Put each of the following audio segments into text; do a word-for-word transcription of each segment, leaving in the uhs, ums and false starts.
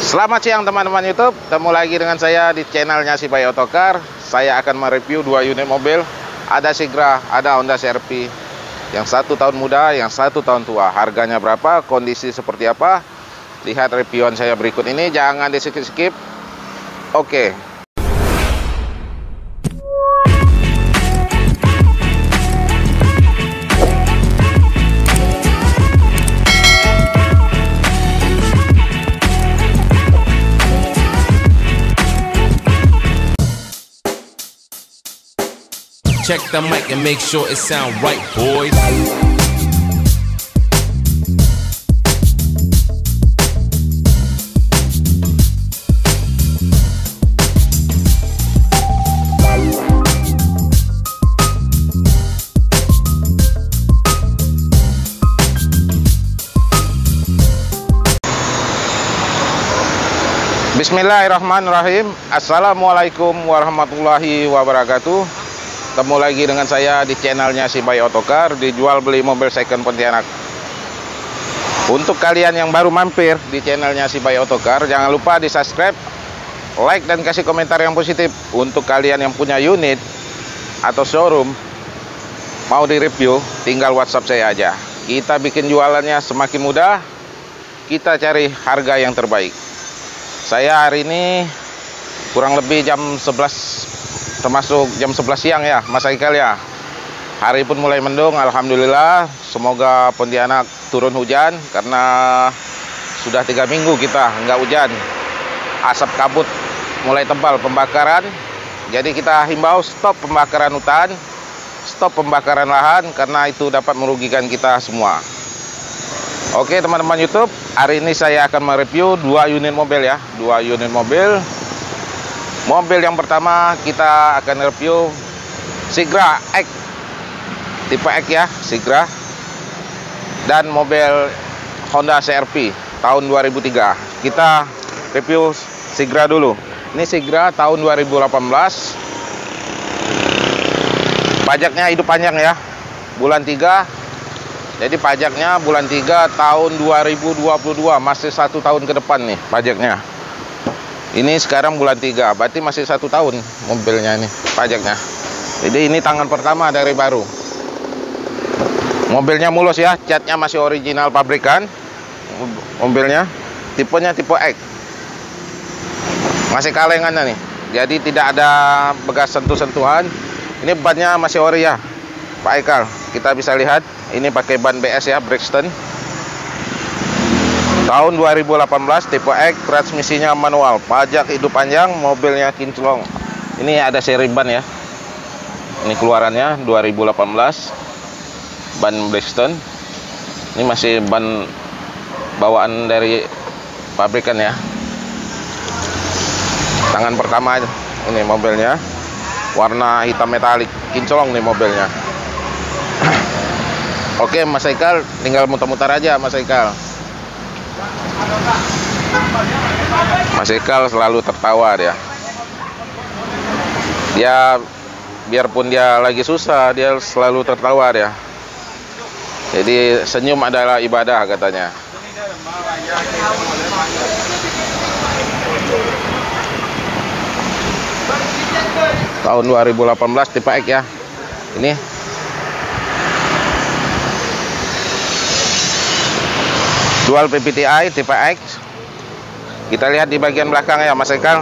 Selamat siang teman-teman YouTube, ketemu lagi dengan saya di channelnya Si Bayi Otokar. Saya akan mereview dua unit mobil, ada Sigra, ada Honda C R V. Yang satu tahun muda, yang satu tahun tua. Harganya berapa, kondisi seperti apa? Lihat reviewan saya berikut ini, jangan di skip-skip. Oke. Check the mic and make sure it sound right, boys. Bismillahirrahmanirrahim. Assalamualaikum warahmatullahi wabarakatuh. Ketemu lagi dengan saya di channelnya Si Bayi Otokar, dijual beli mobil second Pontianak. Untuk kalian yang baru mampir di channelnya Si Bayi Otokar, jangan lupa di subscribe, like, dan kasih komentar yang positif. Untuk kalian yang punya unit atau showroom mau di review, tinggal WhatsApp saya aja. Kita bikin jualannya semakin mudah, kita cari harga yang terbaik. Saya hari ini kurang lebih jam sebelas, termasuk jam sebelas siang ya Mas Aikal ya. Hari pun mulai mendung, alhamdulillah. Semoga Pontianak turun hujan, karena sudah tiga minggu kita nggak hujan. Asap kabut mulai tebal, pembakaran. Jadi kita himbau stop pembakaran hutan, stop pembakaran lahan, karena itu dapat merugikan kita semua. Oke teman-teman YouTube, hari ini saya akan mereview dua unit mobil ya, dua unit mobil. Mobil yang pertama kita akan review Sigra X, tipe X ya, Sigra. Dan mobil Honda C R V tahun dua ribu tiga. Kita review Sigra dulu. Ini Sigra tahun dua ribu delapan belas. Pajaknya hidup panjang ya, bulan tiga. Jadi pajaknya bulan tiga tahun dua ribu dua puluh dua, masih satu tahun ke depan nih pajaknya. Ini sekarang bulan tiga, berarti masih satu tahun mobilnya ini pajaknya. Jadi ini tangan pertama dari baru. Mobilnya mulus ya, catnya masih original pabrikan. Mobilnya tipenya tipe X, masih kalengannya nih. Jadi tidak ada bekas sentuh-sentuhan. Ini bannya masih ori ya Pak Aikal. Kita bisa lihat ini pakai ban B S ya, Brixton. Tahun dua ribu delapan belas, tipe X, transmisinya manual, pajak hidup panjang, mobilnya kinclong. Ini ada seri ban ya. Ini keluarannya dua ribu delapan belas, ban Brixton. Ini masih ban bawaan dari pabrikan ya. Tangan pertama ini mobilnya, warna hitam metalik, kinclong nih mobilnya. Oke Mas Aikal, tinggal muter-muter aja Mas Aikal. Mas Aikal selalu tertawa dia. Dia biarpun dia lagi susah, dia selalu tertawa dia. Jadi senyum adalah ibadah katanya. Tahun dua ribu delapan belas, tipe X ya. Ini dual P P T I tipe X. Kita lihat di bagian belakang ya Mas Aikal.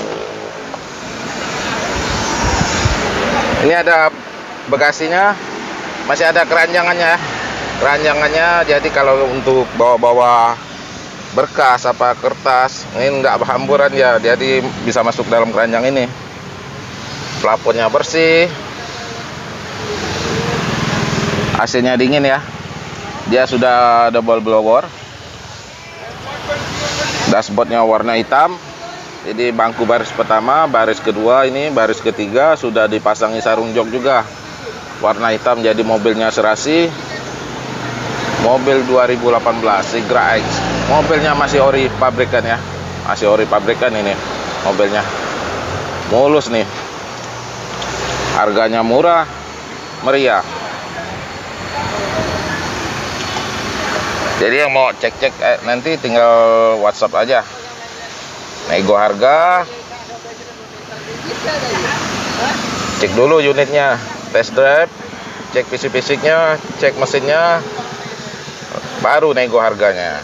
Ini ada bagasinya, masih ada keranjangannya ya. Keranjangannya, jadi kalau untuk bawa-bawa berkas apa kertas, ini nggak berhamburan ya, jadi bisa masuk dalam keranjang ini. Plafonnya bersih, A C-nya dingin ya. Dia sudah double blower. Dashboardnya warna hitam. Jadi bangku baris pertama, baris kedua, ini baris ketiga sudah dipasangi sarung jok juga, warna hitam. Jadi mobilnya serasi. Mobil dua ribu delapan belas Sigra X. Mobilnya masih ori pabrikan ya, masih ori pabrikan ini mobilnya. Mulus nih. Harganya murah, meriah. Jadi yang mau cek-cek eh, nanti tinggal WhatsApp aja. nego harga, cek dulu unitnya, test drive, cek fisik-fisiknya, cek mesinnya, baru nego harganya.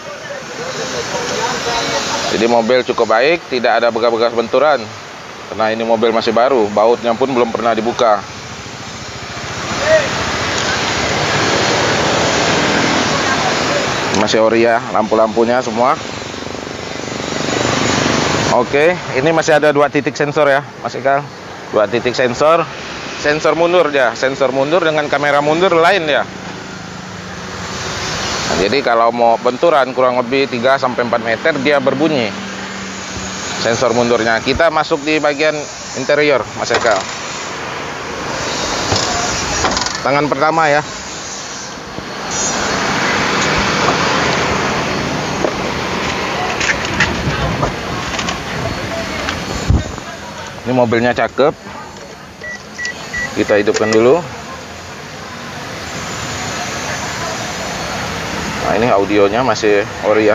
Jadi mobil cukup baik, tidak ada bekas-bekas benturan karena ini mobil masih baru, bautnya pun belum pernah dibuka. Masih ori ya, lampu-lampunya semua. Oke, ini masih ada dua titik sensor ya, Mas Ikal. Dua titik sensor, sensor mundur ya, sensor mundur dengan kamera mundur lain ya. Nah, jadi kalau mau benturan kurang lebih tiga sampai empat meter dia berbunyi sensor mundurnya. Kita masuk di bagian interior, Mas Eka. Tangan pertama ya. Ini mobilnya cakep. Kita hidupkan dulu. Nah, ini audionya masih ori ya.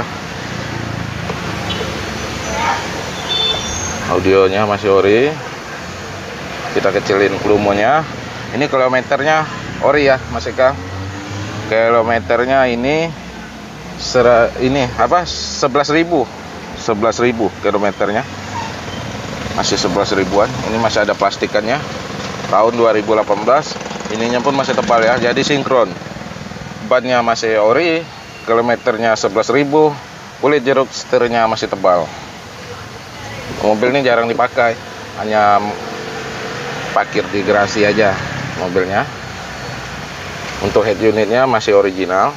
Audionya masih ori. Kita kecilin volumenya. Ini kilometernya ori ya, Mas Eka. Kilometernya ini sera, ini apa? sebelas ribu. sebelas ribu kilometernya. Masih sebelas ribuan. Ini masih ada plastikannya. Tahun dua ribu delapan belas. Ininya pun masih tebal ya. Jadi sinkron. Bannya masih ori. Kilometernya sebelas ribu. Kulit jeruk setirnya masih tebal. Mobil ini jarang dipakai, hanya parkir di garasi aja mobilnya. Untuk head unitnya masih original.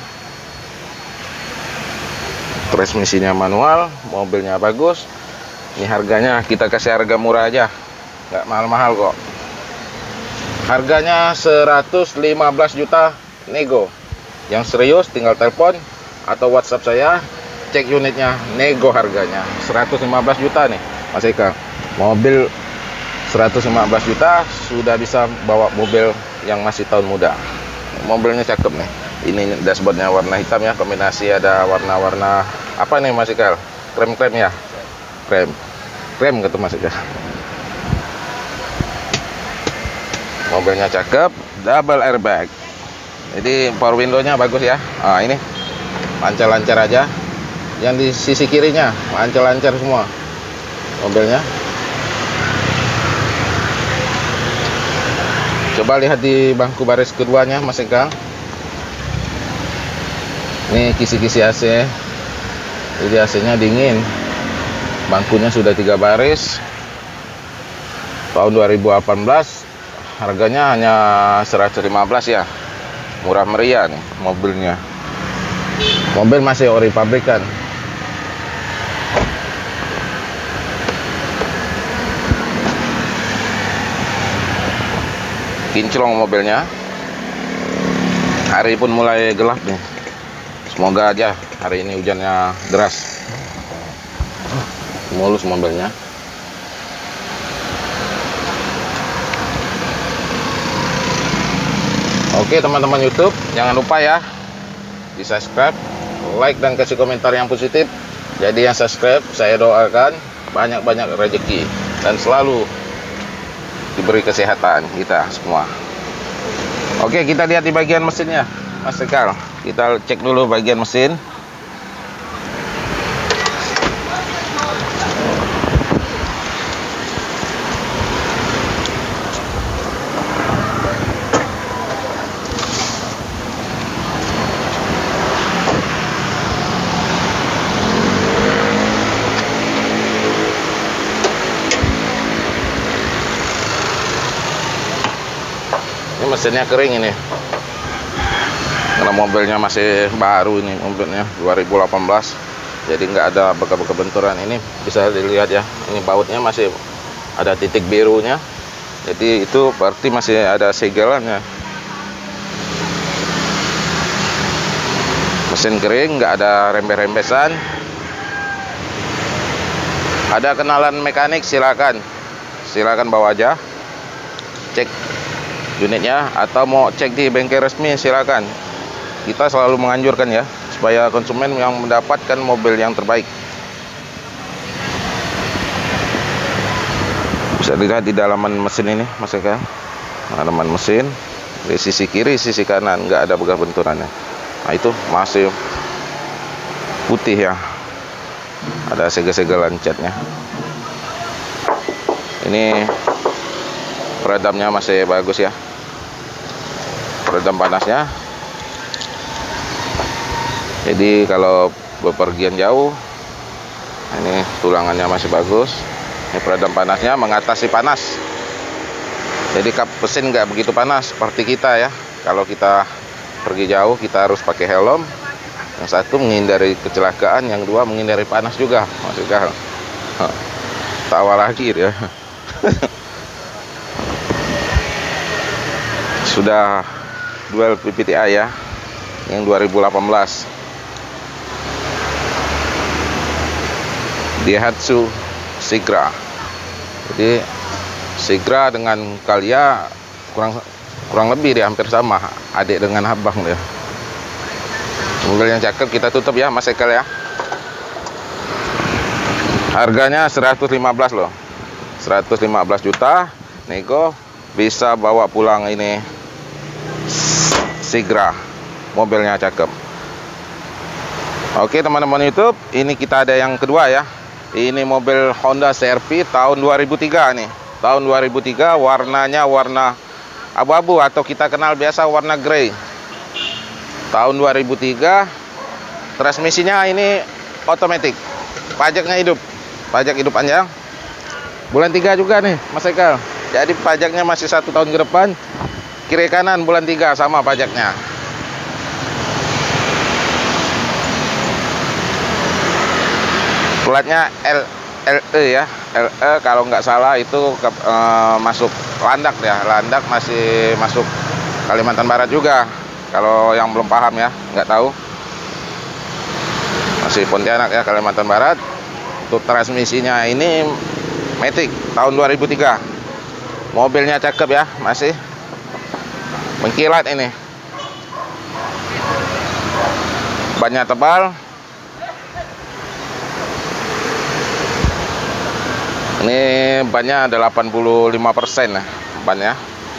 Transmisinya manual. Mobilnya bagus. Ini harganya kita kasih harga murah aja, nggak mahal-mahal kok. Harganya seratus lima belas juta nego. Yang serius tinggal telepon atau WhatsApp saya, cek unitnya, nego harganya seratus lima belas juta nih, Mas Eka. Mobil seratus lima belas juta sudah bisa bawa mobil yang masih tahun muda. Mobilnya cakep nih. Ini dashboardnya warna hitam ya, kombinasi ada warna-warna apa nih, Mas Eka? Krem-krem ya, krem, krem gitu Mas Eka. Mobilnya cakep, double airbag. Jadi power window-nya bagus ya. Ah, ini lancar-lancar aja. Yang di sisi kirinya lancar-lancar semua mobilnya. Coba lihat di bangku baris keduanya, Mas Eka. Ini kisi-kisi A C. Jadi A C-nya dingin. Bangkunya sudah tiga baris. Tahun dua ribu delapan belas. Harganya hanya seratus lima belas ya. Murah meriah nih mobilnya. Mobil masih ori pabrikan. Kinclong mobilnya. Hari pun mulai gelap nih. Semoga aja hari ini hujannya deras. Mulus mobilnya. Oke teman-teman YouTube, jangan lupa ya di subscribe, like dan kasih komentar yang positif. Jadi yang subscribe saya doakan banyak-banyak rezeki dan selalu diberi kesehatan kita semua. Oke, kita lihat di bagian mesinnya, Mas Sekal. Kita cek dulu bagian mesin. Ini mesinnya kering ini, karena mobilnya masih baru ini, mobilnya dua ribu delapan belas, jadi nggak ada bekas-bekas benturan. Ini bisa dilihat ya, ini bautnya masih ada titik birunya, jadi itu berarti masih ada segelannya. Mesin kering, nggak ada rembes-rembesan. Ada kenalan mekanik, silakan silakan bawa aja, cek unitnya, atau mau cek di bengkel resmi silakan. Kita selalu menganjurkan ya, supaya konsumen yang mendapatkan mobil yang terbaik. Bisa dilihat di dalaman mesin ini, Mas Eka. Dalaman mesin di sisi kiri, sisi kanan nggak ada bekas benturannya. Nah itu masih putih ya, ada segel-segelan catnya. Ini peredamnya masih bagus ya, peredam panasnya. Jadi kalau bepergian jauh, ini tulangannya masih bagus. Ini peredam panasnya mengatasi panas. Jadi kap mesin nggak begitu panas seperti kita ya. Kalau kita pergi jauh kita harus pakai helm. Yang satu menghindari kecelakaan, yang dua menghindari panas juga. Maksudnya tawa lagi ya. Sudah dual P P T I ya, yang dua ribu delapan belas. Daihatsu Sigra. Jadi Sigra dengan Calya kurang kurang lebih dia hampir sama, adik dengan abang dia. Mobil yang cakep, kita tutup ya Mas Ekel ya. Harganya seratus lima belas loh, seratus lima belas juta nego, bisa bawa pulang ini Sigra, mobilnya cakep. Oke teman-teman YouTube, ini kita ada yang kedua ya. Ini mobil Honda C R V tahun dua ribu tiga nih. Tahun dua ribu tiga, warnanya warna abu-abu atau kita kenal biasa warna grey. Tahun dua ribu tiga, transmisinya ini otomatis. Pajaknya hidup. Pajak hidup panjang. Bulan tiga juga nih, Mas Ekel. Jadi pajaknya masih satu tahun ke depan. Kiri kanan bulan tiga sama pajaknya. Platnya L LE ya, LE kalau nggak salah itu ke, e, masuk Landak ya, Landak masih masuk Kalimantan Barat juga. Kalau yang belum paham ya, nggak tahu, masih Pontianak ya, Kalimantan Barat. Untuk transmisinya ini Matic tahun dua ribu tiga. Mobilnya cakep ya, masih mengkilat ini. Bannya tebal. Ini bannya delapan puluh lima persen ya, bannya.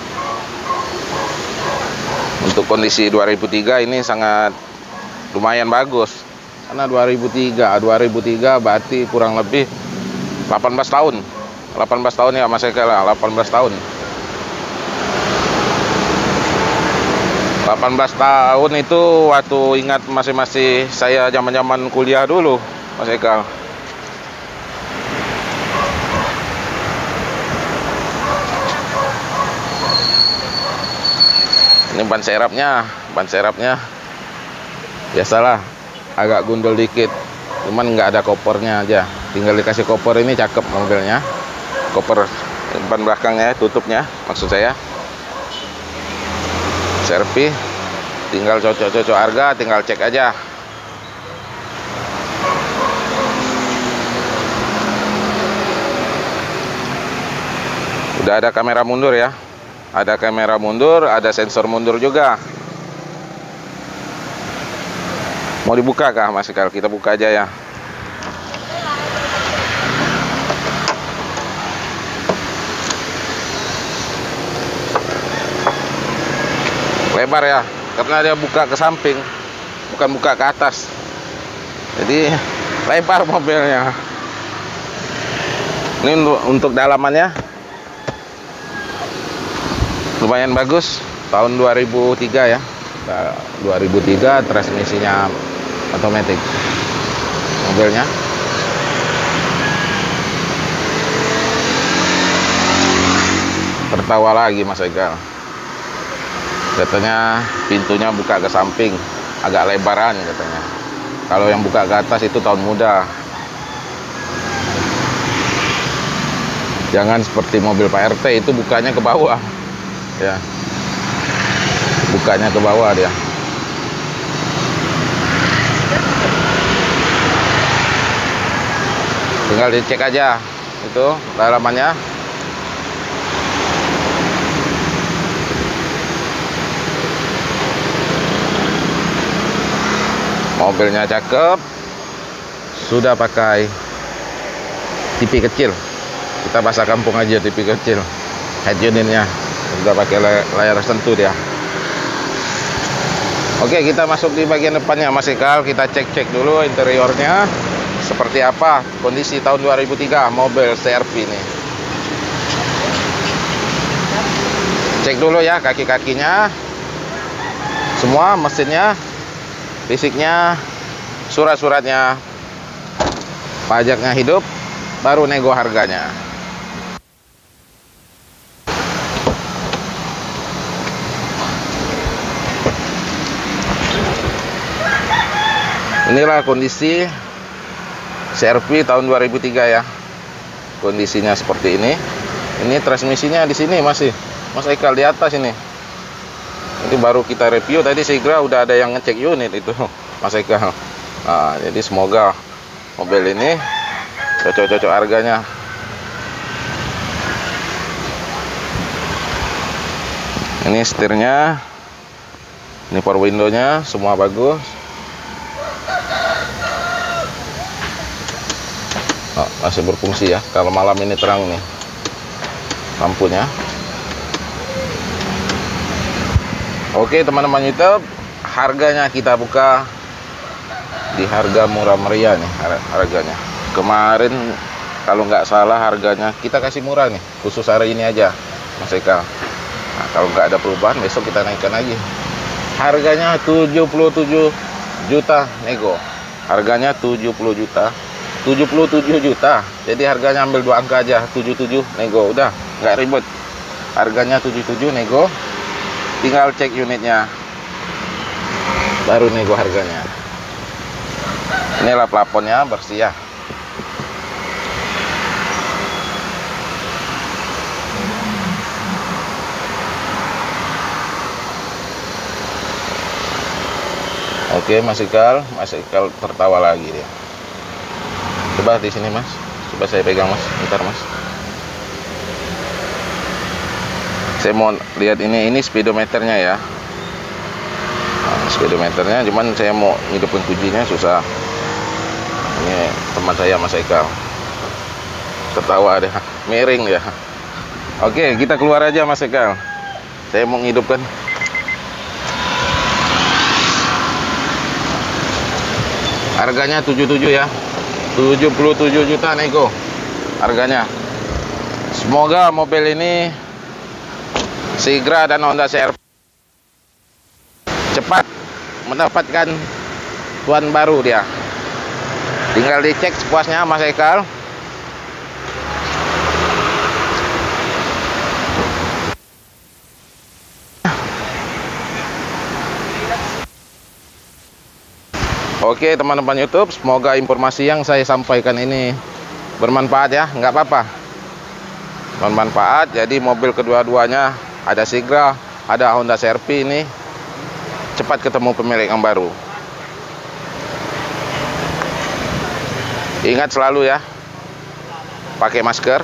Untuk kondisi dua ribu tiga ini sangat lumayan bagus. Karena dua ribu tiga, dua ribu tiga berarti kurang lebih delapan belas tahun. delapan belas tahun ya Mas Eka lah, delapan belas tahun. delapan belas tahun itu waktu ingat masih-masih saya zaman-zaman kuliah dulu, Mas Eka. Ini ban serapnya, ban serapnya biasalah agak gundul dikit, cuman nggak ada kopernya aja. Tinggal dikasih koper, ini cakep mobilnya. Koper ban belakangnya, tutupnya maksud saya. Servis, tinggal cocok-cocok harga, tinggal cek aja. Udah ada kamera mundur ya. Ada kamera mundur, ada sensor mundur juga. Mau dibuka kah Mas Ekel? Kita buka aja ya. Lebar ya, karena dia buka ke samping, bukan buka ke atas. Jadi lebar mobilnya. Ini untuk, untuk dalamannya lumayan bagus, tahun dua ribu tiga ya, dua ribu tiga, transmisinya otomatis mobilnya. Tertawa lagi Mas Ekel, katanya pintunya buka ke samping, agak lebaran katanya. Kalau yang buka ke atas itu tahun muda. Jangan seperti mobil Pak R T, itu bukanya ke bawah ya, bukanya ke bawah dia. Tinggal dicek aja itu dalamannya. Mobilnya cakep, sudah pakai T V kecil Kita bahasa kampung aja, T V kecil. Head unitnya udah pakai layar sentuh dia. Oke, kita masuk di bagian depannya Mas Ikal. Kita cek-cek dulu interiornya seperti apa. Kondisi tahun dua ribu tiga mobil C R V ini. Cek dulu ya kaki-kakinya, semua mesinnya, fisiknya, surat-suratnya, pajaknya hidup, baru nego harganya. Inilah kondisi C R V tahun dua ribu tiga ya. Kondisinya seperti ini. Ini transmisinya di sini masih Mas Ikal di atas ini. Ini baru kita review tadi, saya kira udah ada yang ngecek unit itu Mas Ikal. Nah, jadi semoga mobil ini cocok-cocok harganya. Ini setirnya, ini power window-nya semua bagus. Oh, masih berfungsi ya. Kalau malam ini terang nih lampunya. Oke teman-teman YouTube, harganya kita buka di harga murah meriah nih harganya. Kemarin kalau nggak salah harganya kita kasih murah nih, khusus hari ini aja Mas Eka. Nah, kalau nggak ada perubahan besok kita naikkan lagi. Harganya tujuh puluh tujuh juta nego. Harganya tujuh puluh juta. tujuh puluh tujuh juta. Jadi harganya ambil dua angka aja, tujuh puluh tujuh nego. Udah, nggak ribet. Harganya tujuh puluh tujuh nego. Tinggal cek unitnya, baru nego harganya. Inilah plafonnya bersih ya. Oke Mas Ikal, Mas Ikal tertawa lagi dia. Coba di sini Mas, coba saya pegang Mas, bentar Mas. Saya mau lihat ini, ini speedometernya ya. Nah, speedometernya, cuman saya mau hidupin kuncinya susah. Ini teman saya Mas Ikal. Tertawa deh, miring ya. Oke, kita keluar aja Mas Ikal. Saya mau menghidupkan. Harganya tujuh puluh tujuh ya. tujuh puluh tujuh juta nego harganya. Semoga mobil ini Sigra dan Honda C R V cepat mendapatkan tuan baru dia. Tinggal dicek sepuasnya Mas Ikal. Oke teman-teman YouTube, semoga informasi yang saya sampaikan ini bermanfaat ya. Nggak apa-apa, bermanfaat. Jadi mobil kedua-duanya, ada Sigra, ada Honda C R V ini cepat ketemu pemilik yang baru. Ingat selalu ya, pakai masker,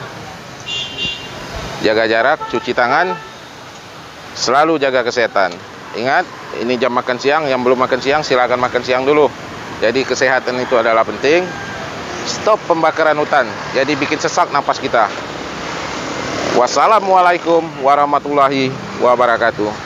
jaga jarak, cuci tangan, selalu jaga kesehatan. Ingat, ini jam makan siang, yang belum makan siang silakan makan siang dulu. Jadi kesehatan itu adalah penting. Stop pembakaran hutan, jadi bikin sesak napas kita. Wassalamualaikum warahmatullahi wabarakatuh.